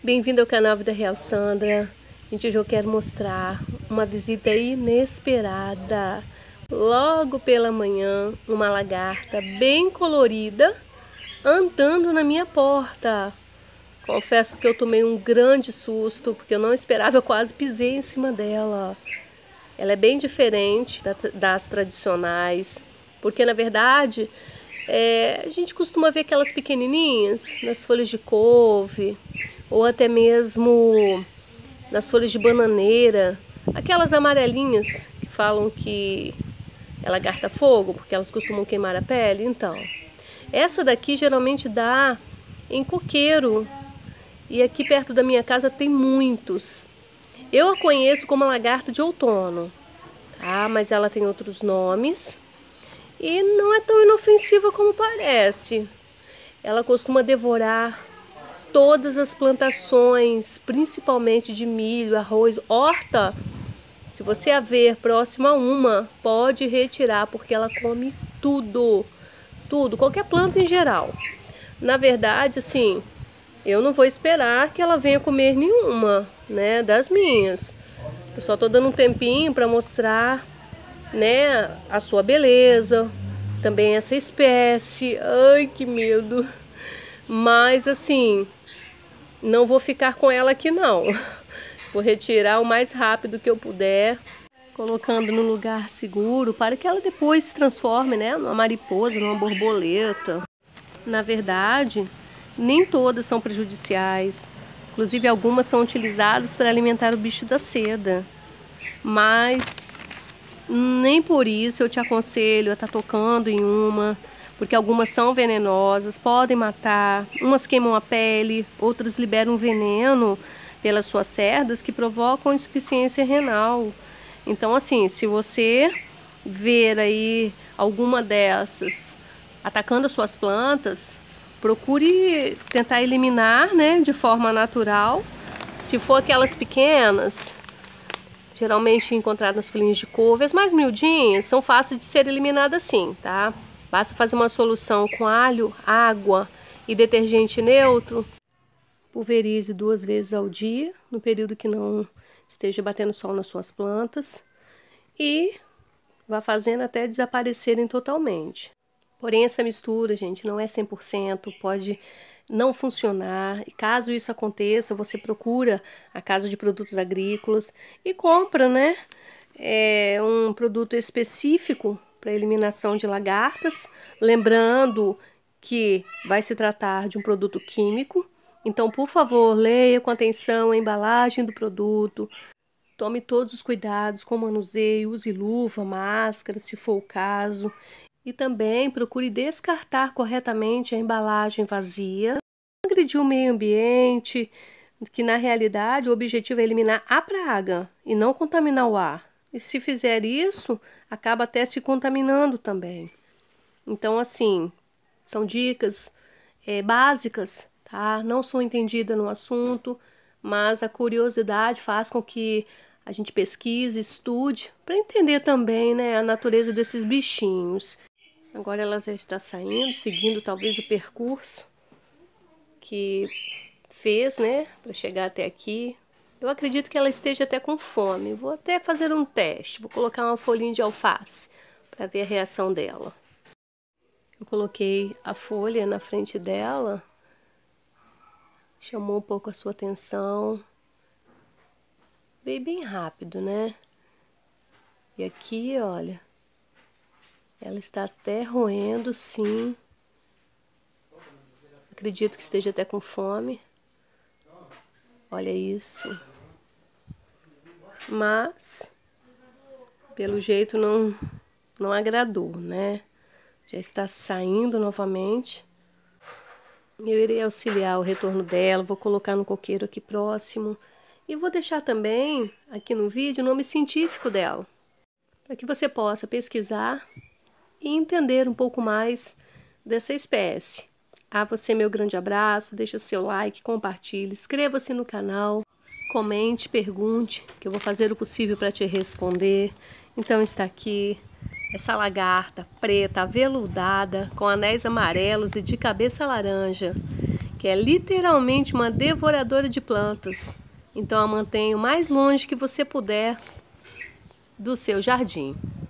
Bem-vindo ao canal Vida Real Sandra. Gente, hoje eu quero mostrar uma visita inesperada. Logo pela manhã, uma lagarta bem colorida andando na minha porta. Confesso que eu tomei um grande susto, porque eu não esperava, eu quase pisei em cima dela. Ela é bem diferente das tradicionais, porque na verdade a gente costuma ver aquelas pequenininhas nas folhas de couve, ou até mesmo nas folhas de bananeira, aquelas amarelinhas que falam que é lagarta-fogo, porque elas costumam queimar a pele. Então, essa daqui geralmente dá em coqueiro, e aqui perto da minha casa tem muitos. Eu a conheço como lagarta de outono, tá? Mas ela tem outros nomes e não é tão inofensiva como parece. Ela costuma devorar todas as plantações, principalmente de milho, arroz, horta. Se você a ver próximo a uma, pode retirar, porque ela come tudo, tudo, qualquer planta em geral. Na verdade, assim, eu não vou esperar que ela venha comer nenhuma, né, das minhas. Eu só tô dando um tempinho para mostrar, né, a sua beleza, também essa espécie. Ai, que medo. Mas assim, não vou ficar com ela aqui não. Vou retirar o mais rápido que eu puder, colocando no lugar seguro para que ela depois se transforme, né, numa mariposa, numa borboleta. Na verdade, nem todas são prejudiciais. Inclusive algumas são utilizadas para alimentar o bicho da seda. Mas nem por isso eu te aconselho a estar tocando em uma, porque algumas são venenosas, podem matar, umas queimam a pele, outras liberam veneno pelas suas cerdas que provocam insuficiência renal. Então, assim, se você ver aí alguma dessas atacando as suas plantas, procure tentar eliminar, né, de forma natural. Se for aquelas pequenas, geralmente encontradas nas folhinhas de couve, as mais miudinhas são fáceis de ser eliminadas sim, tá? Basta fazer uma solução com alho, água e detergente neutro. Pulverize 2 vezes ao dia, no período que não esteja batendo sol nas suas plantas. E vá fazendo até desaparecerem totalmente. Porém, essa mistura, gente, não é 100%, pode não funcionar. E caso isso aconteça, você procura a casa de produtos agrícolas e compra, né, um produto específico para eliminação de lagartas, lembrando que vai se tratar de um produto químico. Então, por favor, leia com atenção a embalagem do produto. Tome todos os cuidados com o manuseio, use luva, máscara, se for o caso. E também procure descartar corretamente a embalagem vazia. Não agredir o meio ambiente, que na realidade o objetivo é eliminar a praga e não contaminar o ar. E se fizer isso, acaba até se contaminando também. Então, assim, são dicas básicas, tá? Não sou entendida no assunto, mas a curiosidade faz com que a gente pesquise, estude, para entender também, né, a natureza desses bichinhos. Agora ela já está saindo, seguindo talvez o percurso que fez, né, para chegar até aqui. Eu acredito que ela esteja até com fome. Vou até fazer um teste. Vou colocar uma folhinha de alface para ver a reação dela. Eu coloquei a folha na frente dela. Chamou um pouco a sua atenção. Veio bem rápido, né? E aqui, olha, ela está até roendo, sim. Acredito que esteja até com fome. Olha isso. Mas, pelo jeito, não agradou, né? Já está saindo novamente. Eu irei auxiliar o retorno dela, vou colocar no coqueiro aqui próximo. E vou deixar também aqui no vídeo o nome científico dela, para que você possa pesquisar e entender um pouco mais dessa espécie. A você, meu grande abraço, deixa seu like, compartilhe, inscreva-se no canal, comente, pergunte, que eu vou fazer o possível para te responder. Então está aqui essa lagarta preta, aveludada, com anéis amarelos e de cabeça laranja, que é literalmente uma devoradora de plantas. Então a mantenha o mais longe que você puder do seu jardim.